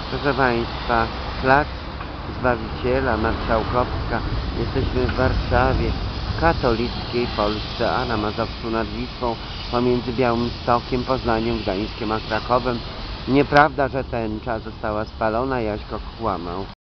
Proszę Państwa, Plac Zbawiciela Marszałkowska. Jesteśmy w Warszawie, katolickiej Polsce, a na Mazowszu nad Wisłą, pomiędzy Białymstokiem, Poznaniem, Gdańskiem a Krakowem. Nieprawda, że tęcza została spalona, Jaśko kłamał.